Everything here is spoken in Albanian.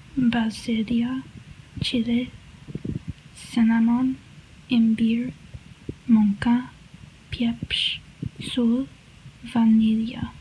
basilea, chili, cinnamon, imbir, mânca, pieprz, sal, vanilja.